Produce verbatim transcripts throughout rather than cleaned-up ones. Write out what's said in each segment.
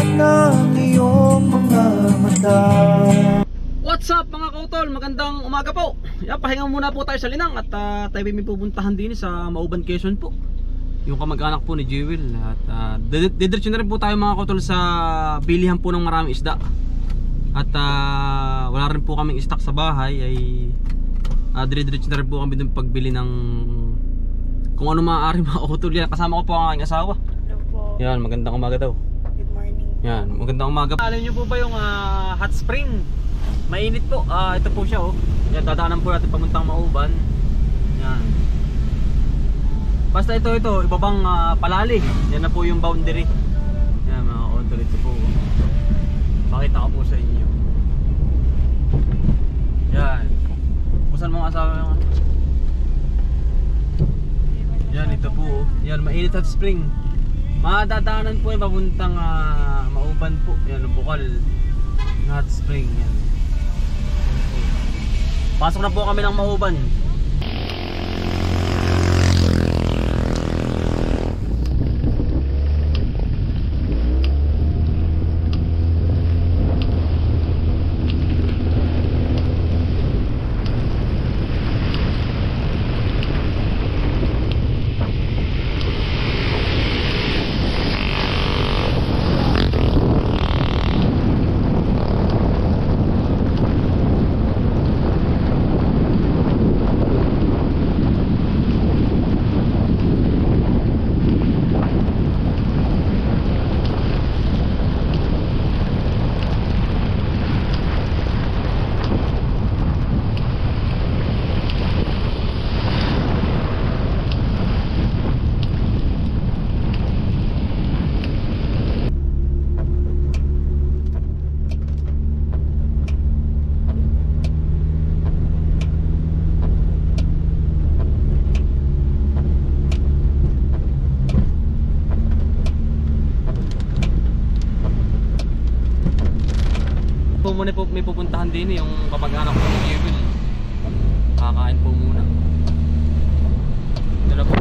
ng iyong mga mata. What's up mga kautol? Magandang umaga po. Yeah, pahinga muna po tayo sa Linang at uh, tayo may pupuntahan din sa Mauban, Quezon po. Yung kamag-anak po ni Jewel. At uh, didiretso na rin po tayo mga kautol sa bilihan po ng maraming isda. At uh, wala rin po kaming stock sa bahay ay uh, didiretso na rin po kami dun pagbili ng kung ano maaari mga kautol. Yan, kasama ko po ang aking asawa. Hello po. Yan, magandang umaga daw. Good morning. Yan, magandang umaga. Alam niyo po ba yung uh, hot spring? Mainit po. Ah, ito po siya oh. Yan, dadaanan po natin pamuntang Mauban. Yan. Basta ito ito, ibabang uh, palali. Yan na po yung boundary. Yan mga kautol, ito po. Pakita ko po sa inyo. Yan. Busan mo ang asawa yung ano? Yan, ito po oh. Yan, mainit hot spring. Madadaanan po yung papuntang uh, Mauban po. Yan, bukal. Hot spring. Yan. Pasok na po kami ng Mauban. Muna po may pupuntahan din yung kamag-anak ko ng Jewel. Kakain po muna. Dala po.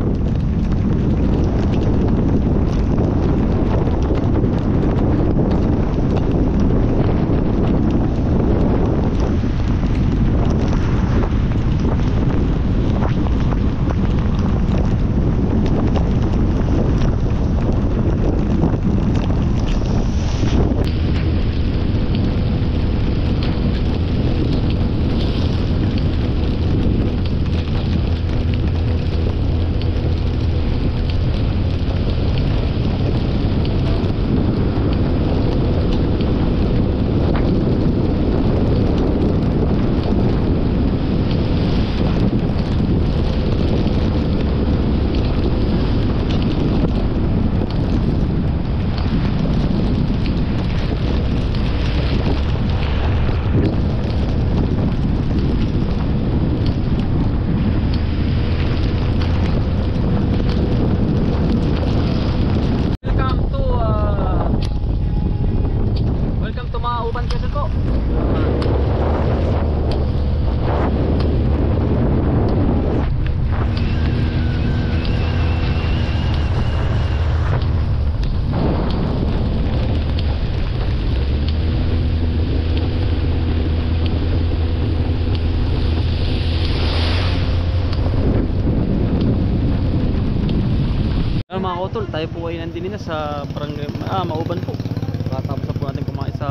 Mga kautol, tayo po ay nandun na sa barangay, ah, Mauban po. Katapos na po natin kumain sa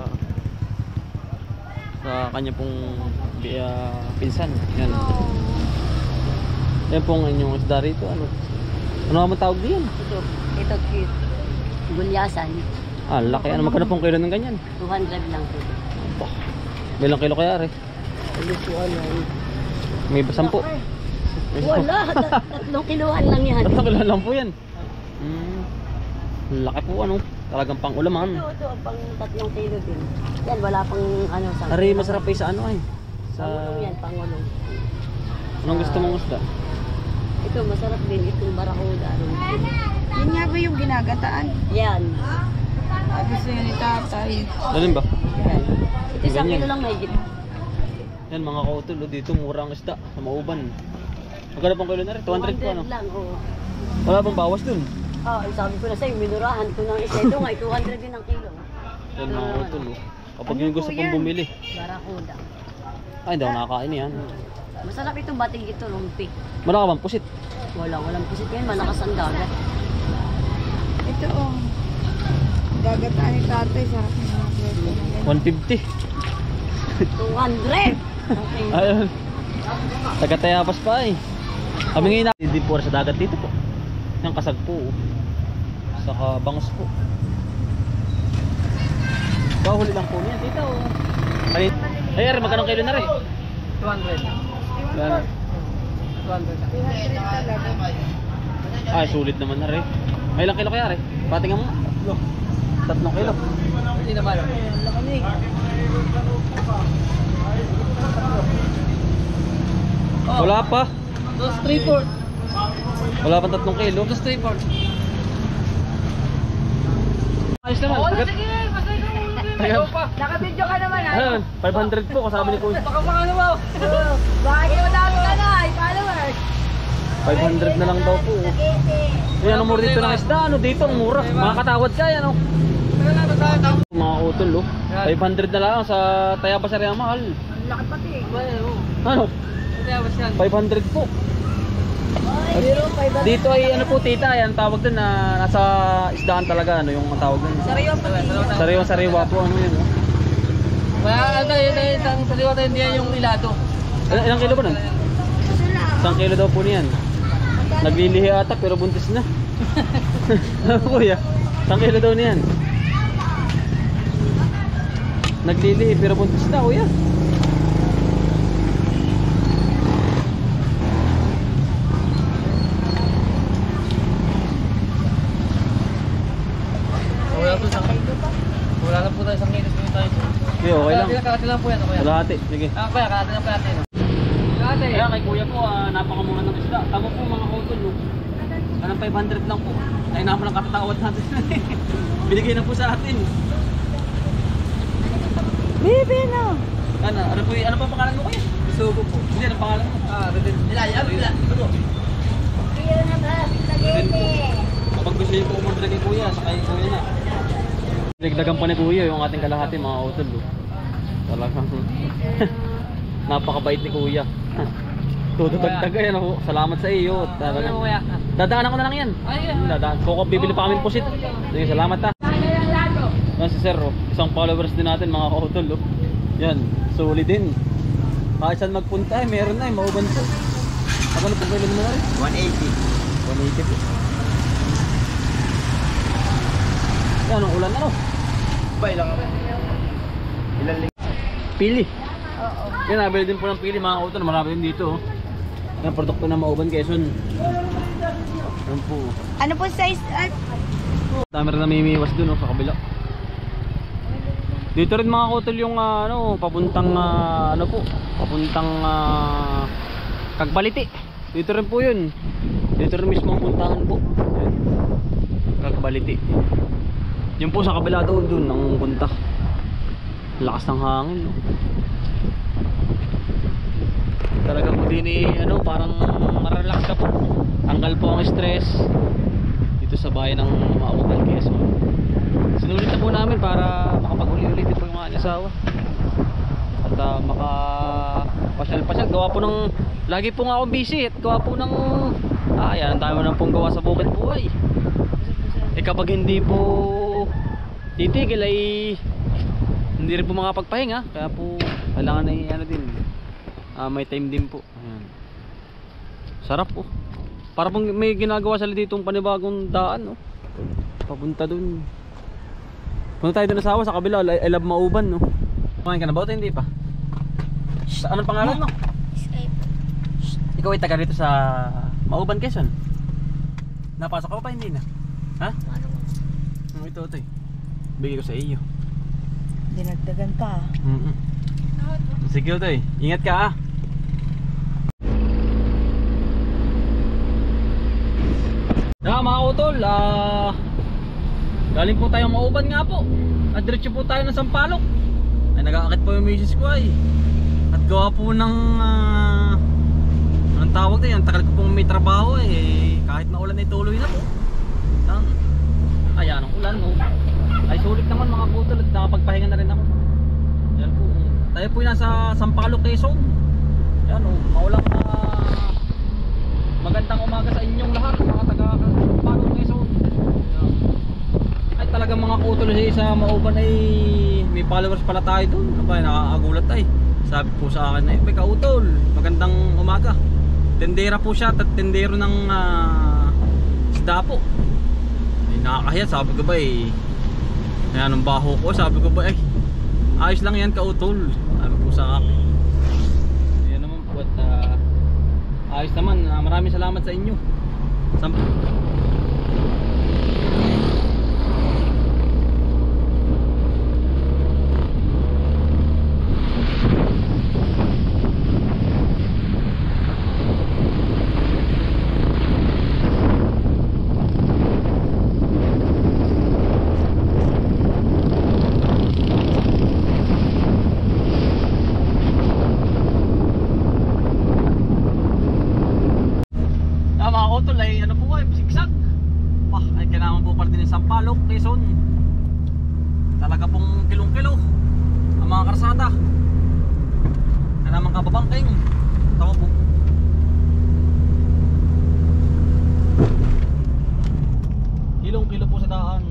sa kanya pong uh, pinsan. Yan. Yan pong inyong isda rito. Ano? Ano naman tawag diyan? Ito, ito cute. Gulyasan. Ah, laki. Ano magkano pong kilo ng ganyan? two hundred lang po. Bah, may ilang kilo kaya re? May sampu. Wala, tatlong kiluhan lang yan. Tatlong kiluhan lang po yan. Hmm. Laki po ano. Talagang pang ulaman. Ito, ito, pang tatlong kilo din. Yan, wala pang ano. Ari, masarap pa sa ano ay. Sa... Pangulong yan, pangulong. Anong gusto mong isda? Ito, masarap din. Itong barakuda. Yan nga ba yung ginagataan? Yan. Ah, gusto yun ni tatay. Alin ba? Yan. Ito isang Ganyan. kilo lang may git. Yan mga kautol, dito mura ang isda sa Mauban. Magkano pong kilo na rin? two hundred po ano? lang, oo. Wala bang bawas dun? Oh, sabi ko na sa'yo, minurahan ko ng isa. Ito nga, two hundred din ang kilo. Yan mga utol oh. Kapag yung gusto pong bumili. Barakuda. Ay, hindi ako nakakain yan. Masarap itong bating ito, lumpi. Malaka bang pusit? Wala, walang pusit yan, malakas ang dagat. Ito oh. Gagataan ni tatay sa akin. one fifty. two hundred! Okay. Ayun. Taga-Tayabas pa eh. Kami ngayon na hindi po sa dagat dito po. Yung kasag po. Oh. Saka bangus po. Bahuli lang po niyan dito. Oh. Ay, ay, ay magkano kilo na rin? two hundred. Yan. two hundred. Ay, sulit naman na rin. May ilang kilo kaya rin? Patingin mo. Tatlong kilo. Hindi na ba? Wala pa. Dos three four. Wala pang tatlong kilo. Dos three four. Ayos naman. Oo, Tagat- sige, basta ikaw. Tagat- pa. Naka-video ka naman, ha? Ayun, five hundred po kasama ni Kuya. Baka baka ano mo? Bakit madami ka na, eh, followers? five hundred na lang daw po. Yan ang mura dito ng isda. Ano dito ang mura. Mga katawad ka yan oh. Mga utol oh. five hundred na lang sa Tayabas area mahal. Ang laki pati, eh. Ano? five hundred po. Dito ay ano po tita, yan tawag din na nasa isdaan talaga ano yung tawag din. Sariwa pati. Sariwa sariwa po ano yun. Oh. Kaya ano yun, ang sariwa tayo hindi yan yung ilado. Ilang, ilang kilo ba nun? Isang kilo daw po niyan. Naglilihi ata pero buntis na. Ano kuya? Isang kilo daw niyan. Naglilihi pero buntis na kuya. Wala po isang Wala na po tayo isang kilo po tayo. Okay, okay lang. Kalahati lang po yan, kuya. Kalahati, sige. Ah, kuya, kalahati lang po natin. Kalahati. Kaya kay kuya po, ah, napakamura ng isda. Tama po mga kautol, no? Anong five hundred lang po. Ay naman ang katatawad natin. Binigay na po sa atin. Bibi na. Ano, ano po, y- ano pa pangalan mo kuya? Sugo po. Hindi, ano pangalan mo? Ah, Reden. Ilan, ilan, ilan. Reden po. Kapag gusto niyo po umorder kay kuya, sa kay kuya na. Nagdagan pa ni kuya yung ating kalahati mga kautol, no? Talagang napakabait ni kuya. Todo dagdag yan ako. Salamat sa iyo. Talagang dadaan ako na lang yan. Dadaan. Kung bibili pa kami ng pusit. Sige, salamat ha. Yan si Sir, oh. Isang followers din natin mga kautol. Oh. Yan, solid din. Kahit saan magpunta eh, meron na eh, mauban po. Ako na pagkailan mo na rin? one eighty. one eighty po. Yan, ang ulan na no? Bay lang ako. Ilan ling? Pili. Yan, nabili din po ng pili mga kautol. Marami din dito. Oh. Yan, produkto na Mauban, Quezon. Yan po. Ano po size? Ay, Dami rin namimiwas dun oh, sa kabila. Dito rin mga kautol yung ah, ano, papuntang ah, ano po, papuntang ah, Cagbalite. Dito rin po yun. Dito rin mismo ang puntahan po. Yan. Cagbalite. Yun po sa kabila doon dun ang punta. Lakas ng hangin no. Talagang po din eh, ano, parang marelax ka po. Tanggal po ang stress dito sa bayan ng Mauban, Quezon. Sinulit na po namin para makapag-uli-uli din po yung mga asawa. At uh, makapasyal-pasyal. Gawa po ng, lagi po nga akong busy at gawa po ng, ah yan, ang dami na pong gawa sa bukid buhay. Eh kapag hindi po titigil ay hindi rin po makapagpahinga. Kaya po kailangan ay ano din, ah, may time din po. Ayan. Sarap po. Para pong may ginagawa sila ditong panibagong daan no? Papunta dun. Punta tayo dun asawa sa kabila. I love Mauban no? Kumain ka na ba o hindi pa? Shhh, anong pangalan mo? Shhh, ikaw ay taga rito sa Mauban, Quezon? Napasok ka pa hindi na? Ha? Ano ito ito eh? Bigay ko sa iyo. dinagdagan pa. Mm -mm. Sige ito eh. Ingat ka ah. Na mga utol, ah, galing po tayong Mauban nga po. At diretso po tayo ng Sampaloc. Ay nag-aakit po yung misis ko ay. At gawa po ng uh, anong tawag din, ang tagal ko pong may trabaho eh. Kahit maulan ay tuloy na po. Ang kaya ng ulan, no? Ay sulit naman mga kautol at nakapagpahinga na rin ako. Yan po. Tayo po nasa Sampaloc, Quezon. Yan o, maulang uh, magandang umaga sa inyong lahat mga taga Sampaloc, Quezon. Yan. Ay talagang mga kautol sa Mauban ay may followers pala tayo doon. Abay, nakakagulat ay. Sabi po sa akin ay, may kautol, magandang umaga. Tendera po siya, at tendero ng uh, isda po. Ay nakakahiya, sabi ko ba eh. Kaya nung baho ko, sabi ko ba eh, ayos lang yan kautol. Sabi po sa akin. Ayan naman po at uh, ayos naman, uh, maraming salamat sa inyo. Sam Sampaloc, Quezon. Talaga pong kilong-kilo ang mga karsada. Na naman kababangking. Tawa po. Kilong-kilo po sa daan.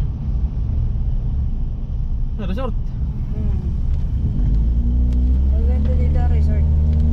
Resort. Hmm. Maganda dito resort.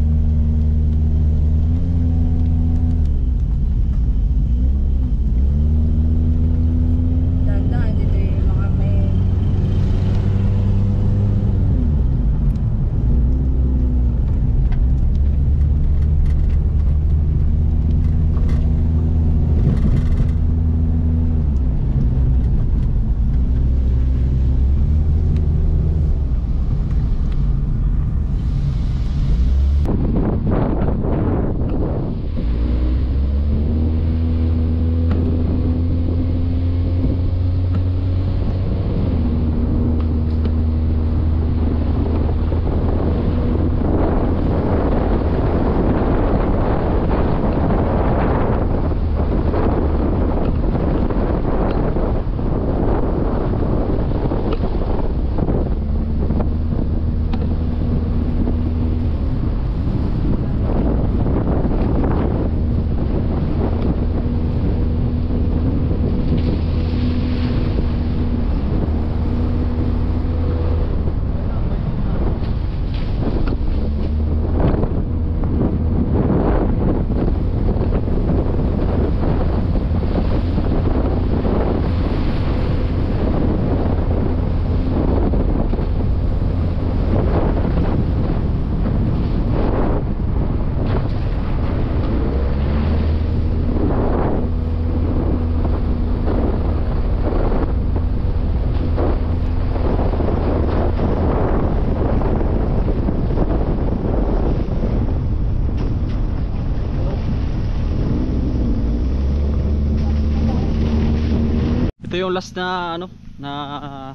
Ito yung last na ano na uh,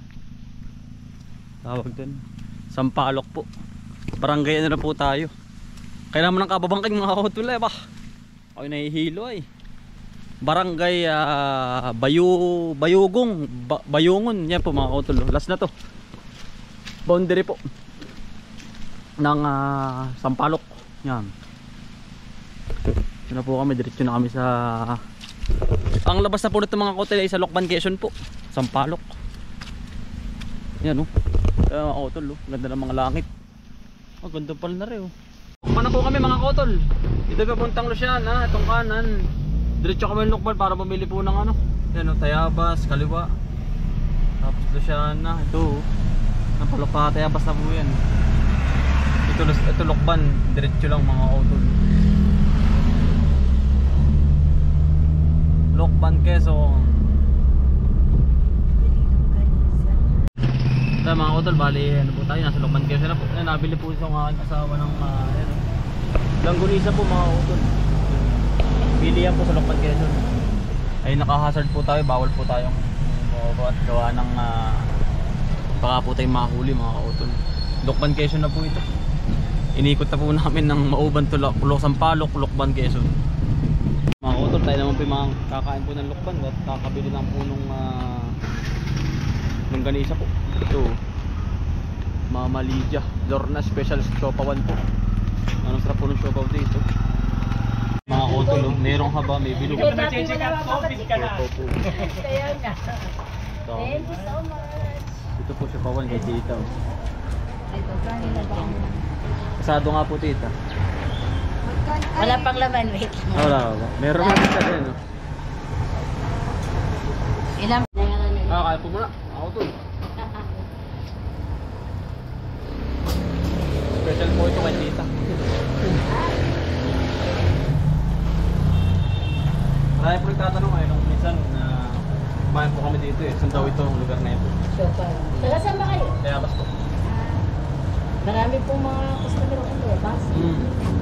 tawag dun Sampaloc po. Barangay na na po tayo. Kaya naman ng kababangking mga kautol eh ba. Ako nahihilo ay. Barangay uh, Bayu Bayugong ba, Bayungon yan po mga kautol. Last na to. Boundary po ng uh, Sampaloc. Yan. Ito na po kami, diretso na kami sa ang labas na po nito mga kautol ay sa Lokban, Quezon po. Sampaloc. Yan o. Kaya mga kautol o. Ganda ng mga langit. Oh, ganda pala na rin o. Mana po kami mga kautol. Dito pa puntang Luciana. Itong kanan. Diretso kami ng Lokban para bumili po ng ano. Yan o. Tayabas, kaliwa. Tapos Luciana. Ito o. Nampalok pa Tayabas na po yan. Ito, ito Lokban. Diretso lang mga kautol. Lokban, Quezon. Ito mga kautol, bali ano po tayo, nasa Lokban, Quezon na po. Ayan, nabili po isang aking asawa ng uh, ayan, langgunisa po mga kautol. Bili yan po sa Lokban, Quezon. Ay naka-hazard po tayo, bawal po tayong bumaba at gawa ng uh, baka po tayong mahuli mga kautol. Lokban, Quezon na po ito. Inikot na po namin ng Mauban to Sampaloc, Lokban, Quezon. Mga kautol, tayo naman po yung mga kakain po ng Lokban at kakabili ng punong uh, longganisa po. Ito, Mama Lydia Lorna Special Siopawan po. Anong sarap po ng siopaw dito. Mga kotol, oh. Merong haba, may bilog. Ito dati wala makapasit ka na. Kaya nga. Ito, Thank you so much. ito po siopawan kay tita. Oh. Ito, kanina lang. Kasado nga po tita. Wala pang laman, wait. Ah, wala ba? Meron na tita din. Oh. Ilang? Ah, kaya po muna. Ako to. Special po ito kay tita. Marami po nagtatanong ngayon nung minsan na kumain po kami dito eh. Saan daw ito ang lugar na ito? Sopa. Taga saan ba kayo? Kaya basta po. Marami pong mga customer ako doon. Bas. Mm.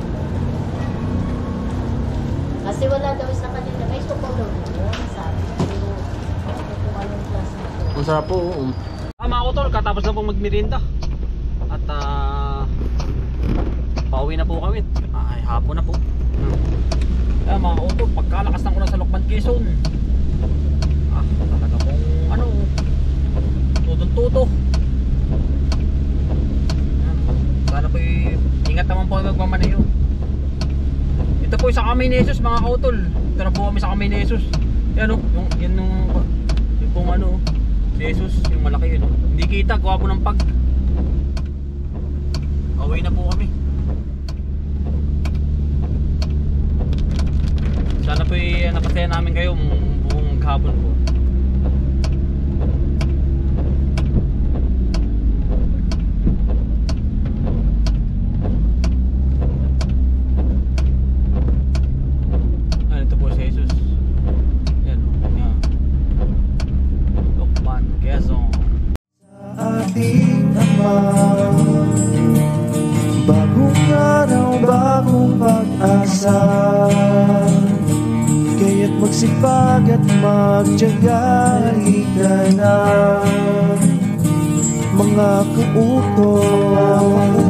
Kasi wala daw sa kanila. May sopa daw. Oo, sabi. Pero, ito kung anong klase na ito. Ang sarap po. Um. Ah, mga kotol, katapos na pong magmerienda. At ah, pauwi na po kami. Ay, hapon na po. Hmm. Kaya mga kotol, pagkalakas ng ulan sa Lokban, Quezon. Ah, talaga pong ano, tutong-tuto. Sana po ingat naman po kayo magmamaneho. Ito po sa Camay ni Jesus mga kautol. Ito na po kami sa Camay ni Jesus. Yan o, yung, yan yung, yung pong ano, si Jesus, yung malaki yun o. Hindi kita, gawa po ng pag. Away na po kami. Sana po yung napasaya namin kayo buong maghapon po. Ito po si Jesus. Yan o. Yan. Lokban, Quezon. Ating Ama, bagong araw, bagong pag-asa, kaya't magsipag at magtiyaga, halika na mga kauto.